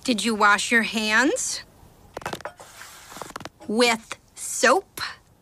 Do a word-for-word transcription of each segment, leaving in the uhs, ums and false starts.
Did you wash your hands with soap?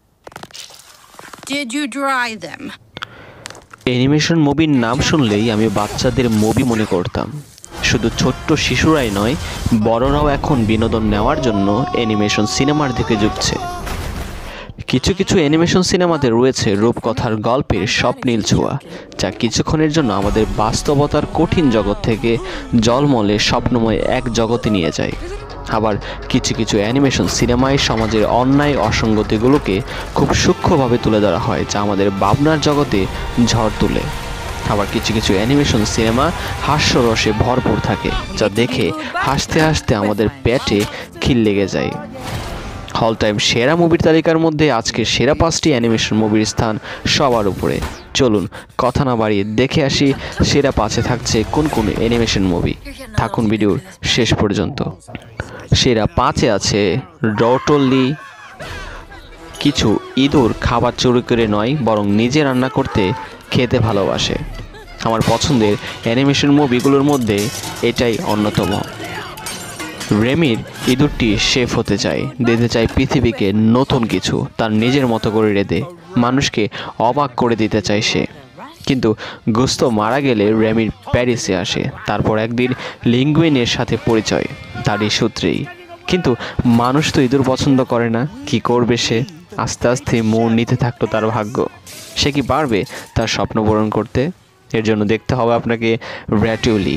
Did you dry them? Animation মুভির নাম শুনলেই আমি বাচ্চাদের মুভি মনে করতাম। শুধু ছোট্ট শিশুরাই নয়, বড়রাও এখন বিনোদন নেওয়ার জন্য অ্যানিমেশন সিনেমার দিকে ঝুঁকছে। কিছু কিছু অ্যানিমেশন সিনেমাতে রয়েছে রূপকথার গল্পের স্বপ্নীল ছোঁয়া, যা কিছুক্ষণের জন্য আমাদের বাস্তবতার কঠিন জগৎ থেকে জলমলে স্বপ্নময় এক জগতে নিয়ে যায়। আবার কিছু কিছু অ্যানিমেশন সিনেমায় সমাজের অন্যায় অসঙ্গতিগুলোকে খুব সূক্ষ্মভাবে তুলে ধরা হয়, যা আমাদের ভাবনার জগতে ঝড় তুলে। আবার কিছু কিছু অ্যানিমেশন সিনেমা হাস্যরসে ভরপুর থাকে, যা দেখে হাসতে হাসতে আমাদের পেটে খিল লেগে যায়। অল টাইম সেরা মুভির তালিকার মধ্যে আজকে সেরা পাঁচটি অ্যানিমেশন মুভির স্থান সবার উপরে। চলুন কথা না বাড়িয়ে দেখে আসি সেরা পাঁচে থাকছে কোন কোন অ্যানিমেশন মুভি। থাকুন ভিডিওর শেষ পর্যন্ত। সেরা পাঁচে আছে রটোলি। কিছু ইঁদুর খাবার চুরি করে নয়, বরং নিজে রান্না করতে খেতে ভালোবাসে। আমার পছন্দের অ্যানিমেশন মুভিগুলোর মধ্যে এটাই অন্যতম। রেমির ইঁদুরটি শেফ হতে চায়, দিতে চায় পৃথিবীকে নতুন কিছু, তার নিজের মতো করে রেঁধে মানুষকে অবাক করে দিতে চায় সে। কিন্তু গুস্তো মারা গেলে রেমির প্যারিসে আসে। তারপর একদিন লিঙ্গুইনের সাথে পরিচয় তারই সূত্রেই। কিন্তু মানুষ তো ইঁদুর পছন্দ করে না, কি করবে সে? আস্তে আস্তে মোড় নিতে থাকলো তার ভাগ্য। সে কি পারবে তার স্বপ্ন পূরণ করতে? এর জন্য দেখতে হবে আপনাকে র্যাটিউলি।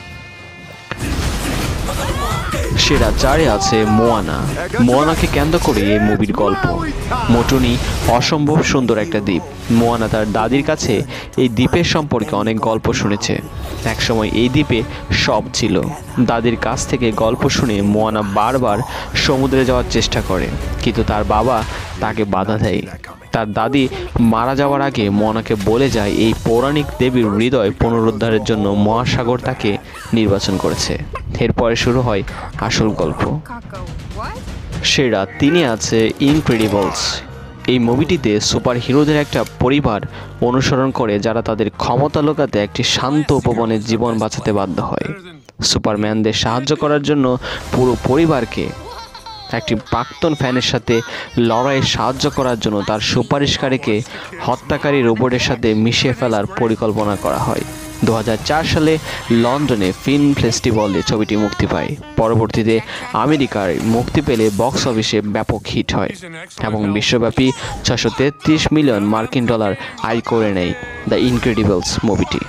সেরা চারে আছে মোয়ানা। মোয়ানাকে কেন্দ্র করে এই মুভির গল্প। মোটুনি অসম্ভব সুন্দর একটা দ্বীপ। মোয়ানা তার দাদির কাছে এই দ্বীপের সম্পর্কে অনেক গল্প শুনেছে। একসময় এই দ্বীপে সব ছিল। দাদির কাছ থেকে গল্প শুনে মোয়ানা বারবার সমুদ্রে যাওয়ার চেষ্টা করে, কিন্তু তার বাবা তাকে বাধা দেয়। তার দাদি মারা যাওয়ার আগে মোয়ানাকে বলে যায় এই পৌরাণিক দেবীর হৃদয় পুনরুদ্ধারের জন্য মহাসাগর তাকে নির্বাচন করেছে। এরপরে শুরু হয় আসল গল্প। সেরা তিনে আছে ইনক্রেডিবলস। এই মুভিটিতে সুপার হিরোদের একটা পরিবার অনুসরণ করে, যারা তাদের ক্ষমতা লুকাতে একটি শান্ত উপবনে জীবন বাঁচাতে বাধ্য হয়। সুপারম্যানদের সাহায্য করার জন্য পুরো পরিবারকে একটি প্রাক্তন ফ্যানের সাথে লড়াইয়ে সাহায্য করার জন্য তার সুপারিশকারীকে হত্যাকারী রোবটের সাথে মিশিয়ে ফেলার পরিকল্পনা করা হয়। দু হাজার চার সালে লন্ডনে ফিল্ম ফেস্টিভ্যালে ছবিটি মুক্তি পায়। পরবর্তীতে আমেরিকায় মুক্তি পেলে বক্স অফিসে ব্যাপক হিট হয় এবং বিশ্বব্যাপী ছশো তেত্রিশ মিলিয়ন মার্কিন ডলার আয় করে নেয় দ্য ইনক্রেডিবলস মুভিটি।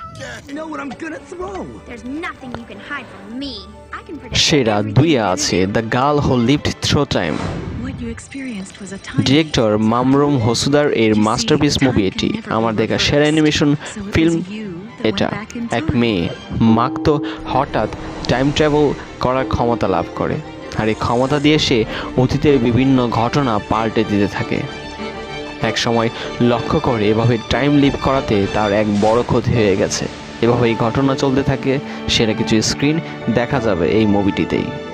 সেরা দুইয়ে আছে the girl who lived through time. Director Mamoru Hosoda এর মাস্টারপিস মুভি এটি। আমার দেখা সেরা অ্যানিমেশন ফিল্ম এটা। এক মেয়ে মাকতো হঠাৎ টাইম ট্রাভেল করার ক্ষমতা লাভ করে, আর এই ক্ষমতা দিয়ে সে অতীতের বিভিন্ন ঘটনা পাল্টে দিতে থাকে। এক সময় লক্ষ্য করে এভাবে টাইম লিভ করাতে তার এক বড় ক্ষতি হয়ে গেছে। এভাবে এই ঘটনা চলতে থাকে। সেরা কিছু স্ক্রিন দেখা যাবে এই মুভিটিতেই।